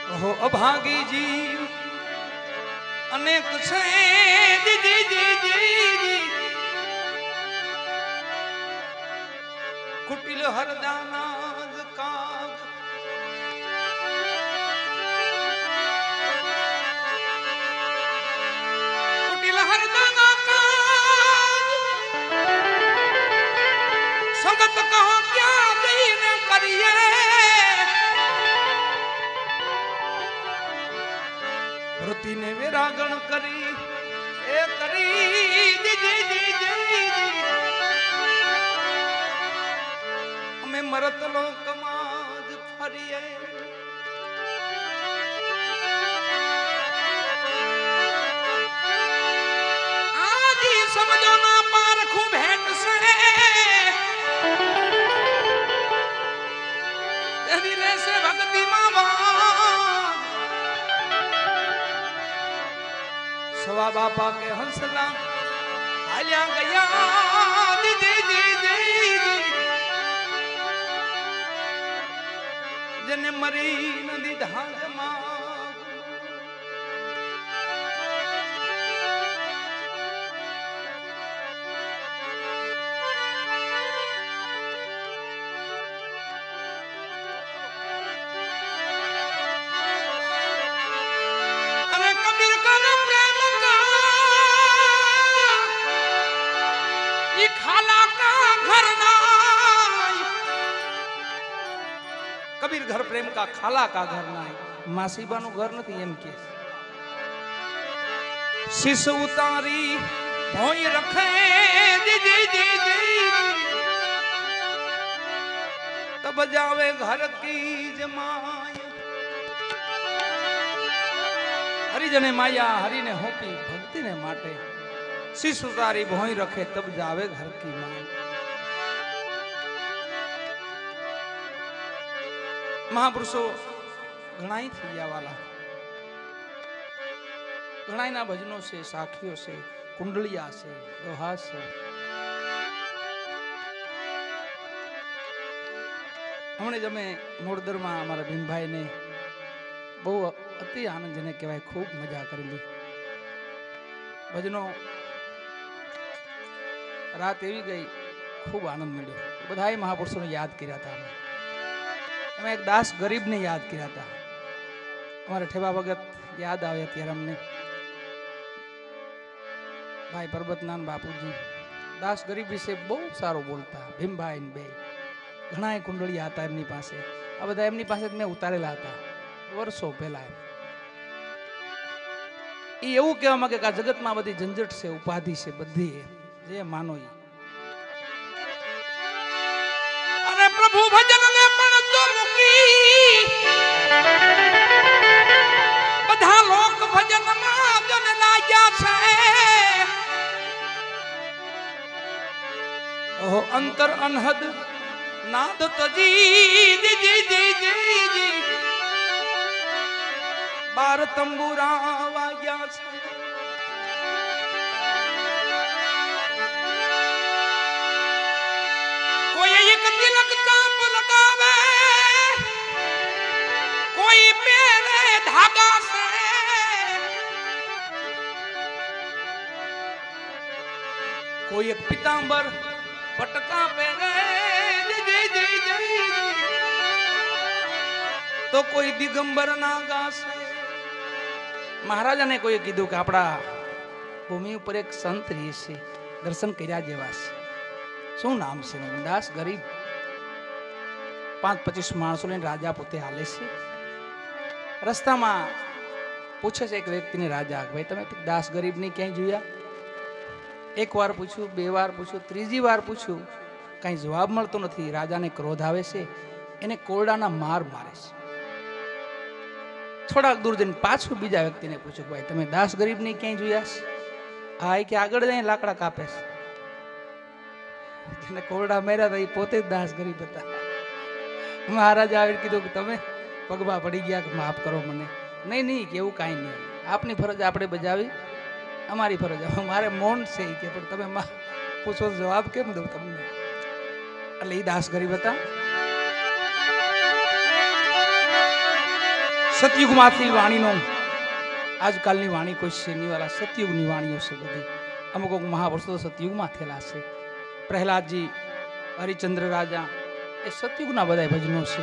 हो अभागी जीव अनेक છે જી જી જી कुटिल हरदानाज काग कुटिल हरदाना काग संगत कहो क्या दीन करिए वृत्ति ने विरागण करी ए करी जी जी जी जी हमें मरत लोक माज फरिए आज ही समझो ना पारखू भेंट से दिले से भक्ति मावा सवा बापा के हंसला आया गया दी दी दी दी जने मरी नदी ढाल मा अरे कबीर का प्रेम का ये खाला का घर नाई कबीर घर प्रेम का खाला का घर नाई मासीबानु घर नहीं एम के शिश उतारी भोई रखे जी जी जी जी तब जावे घर की जमाय हरिजने माया हरि ने होपी भक्ति ने माटे शिश उतारी भोई रखे तब जावे घर की माय महापुरुषो घणाई थी गया वाला घणाई ना भजनों से साखियों से कुंडलिया से दोहा से हमने जब मैं मोरदर में हमारा भीम भाई ने बहु अति आनंद जने कहवाय खूब मजा करेली भजनों रात एवी गई खूब आनंद मिलो बधाई महापुरुषों ने याद किया था हमें एक दास गरीब ने याद किया था हमारे ठेबा भगत याद आया त्यारे हमने भाई परबतनान बापूजी दास गरीब विશે बहुत सारो बोलता भीम भाई ने बे घणा कुंडली आता एमनी पासे आ बधा एमनी पासे मैं उतारेला था वर्षों पहला એવું કહેવા માંગે કે આ જગતમાં બધી ઝંઝટ છે ઉપાધિ છે બધી જે માનો અરે પ્રભુ ભજન ને પણ તો મૂકી બધા લોક ભજન માં જન લાગ્યા છે ઓહો અંતર અનહદ નાદ તજી જી જી જી જી बार तंबूरा वाग्या कोई एक तिलक चाप लगावे कोई पहले धागा से कोई एक पीतांबर पटका पहने जी जी जी तो कोई दिगंबर नागा से महाराजा ने कोई कीधु कि अपना भूमि पर एक संत रही से दर्शन कर्या जेवा से शू नाम से दास गरीब 5-25 माणसों ने राजा पोते हाले से रस्ता में पूछे एक व्यक्ति ने राजा भाई तमे दास गरीब ने क्या जोया एक बार पूछू बे बार पूछू तीजी बार पूछू कहीं जवाब मळतो नथी राजा ने क्रोध आवे से एने कोरडाना मार मारे से थोड़ा दूर जन पाछू बीजा व्यक्ति ने पूछू भाई तमे दास गरीब ने क्या जोया आ के आगळ जाए लाकड़ा कापे ने कोरडा मेरा तो पोते दास गरीब था महाराजा आवे कीधुं कि तमे पगमा पड़ी गया कि माफ करो मने नहीं नहीं केवू काई नहीं आपनी फरज आपणे बजावी अमारी फरज मारे मौन से के पण तमे पूछो जवाब केम दઉં તમને એટલે ઈ દાસ ગરીબ હતા સતયુગમાંથી વાણીનો આજકાલની વાણી કોઈ છે નહીં વાલા સતયુગની વાણીઓ છે બધી અમુક મહાપુરુષો તો સતયુગમાં થયેલા છે પ્રહલાદજી હરિચંદ્ર રાજા એ સતયુગના બધા ભજનો છે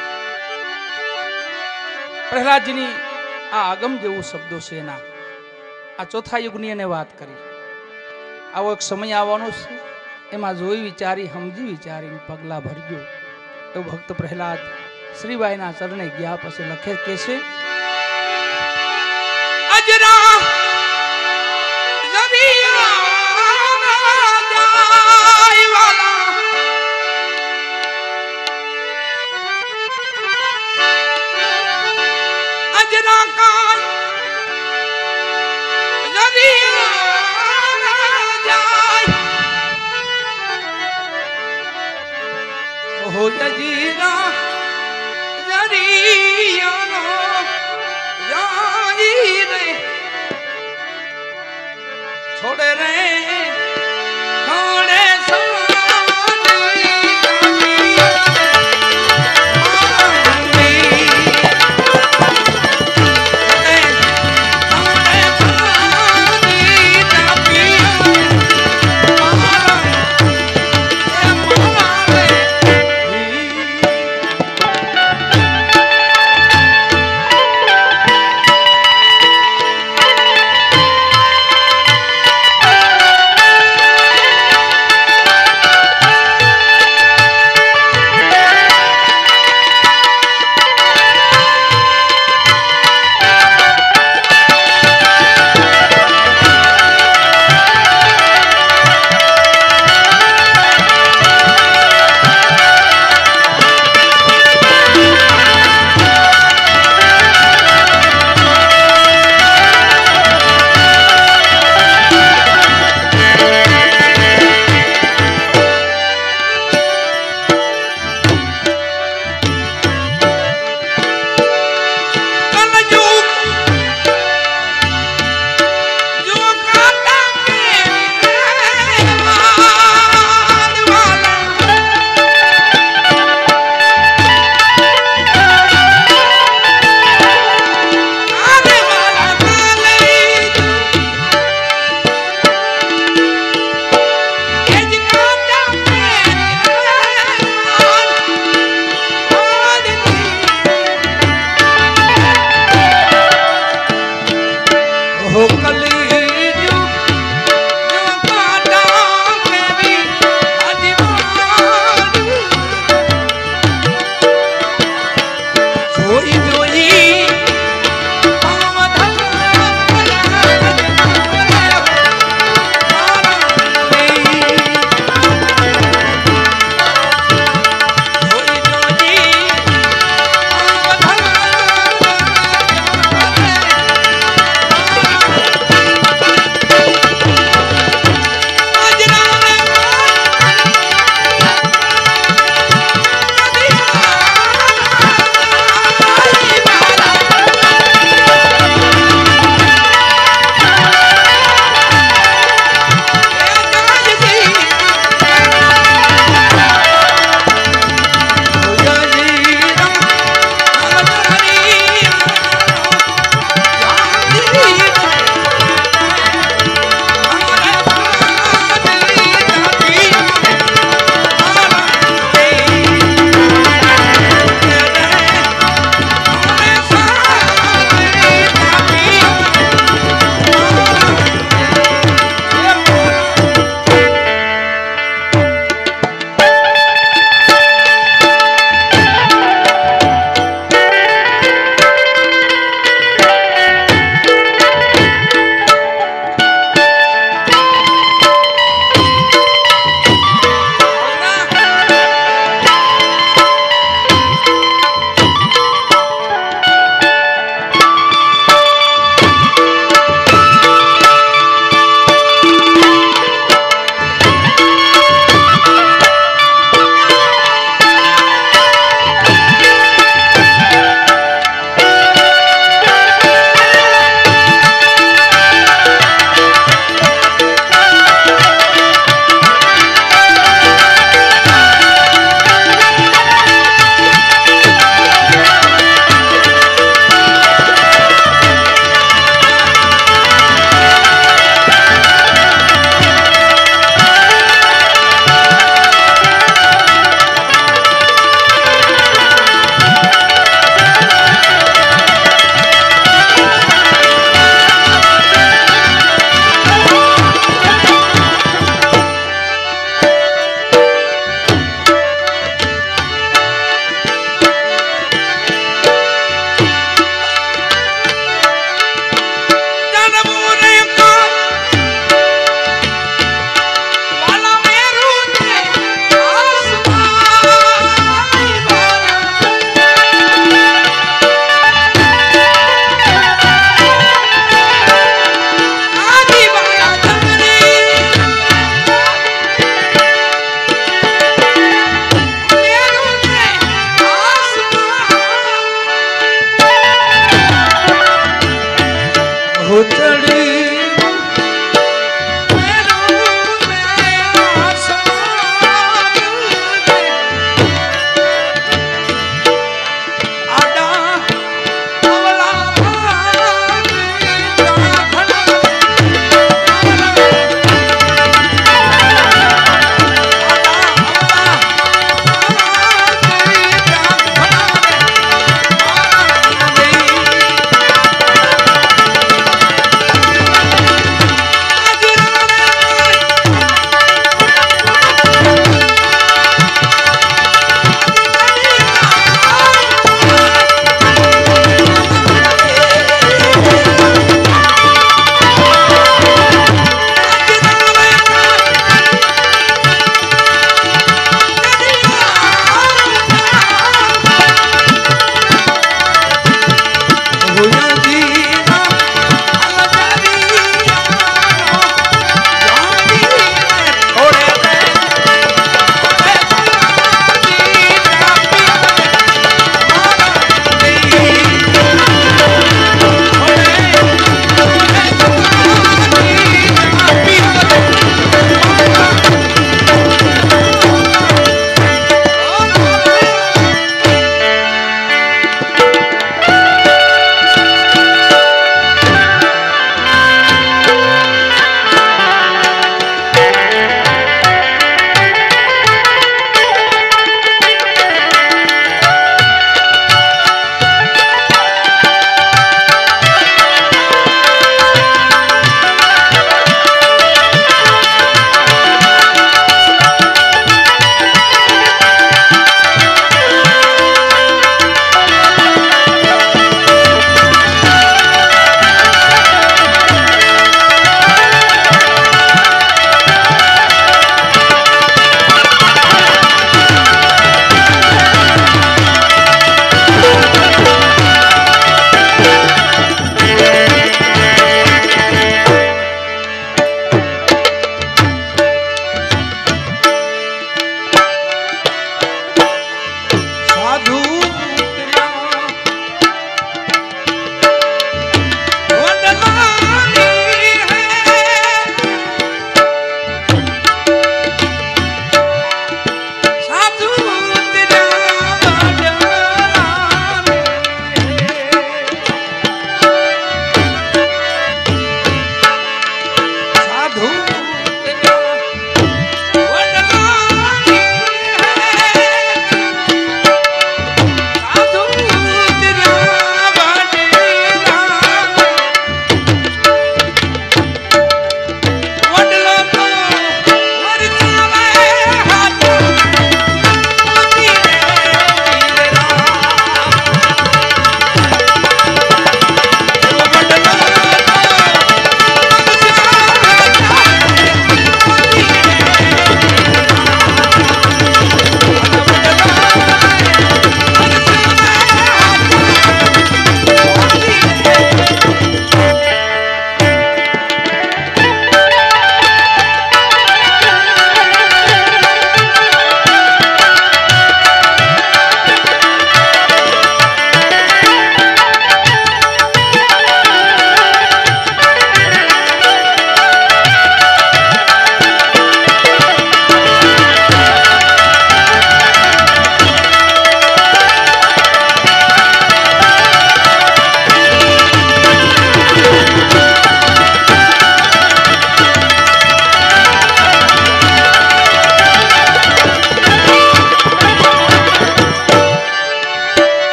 પ્રહલાદજીની આ આગમ જેવું શબ્દો છે એના આ ચોથા યુગની એને વાત કરી આવો એક સમય આવવાનો છે એમાં જોઈ વિચારી સમજી વિચારીને પગલા ભરજો એવું ભક્ત પ્રહલાદ શ્રીબાઈના ચરણે ગયા પછી લખે કે છે અજરા हो जजीरा जरियानो जाई रे छोड़े रे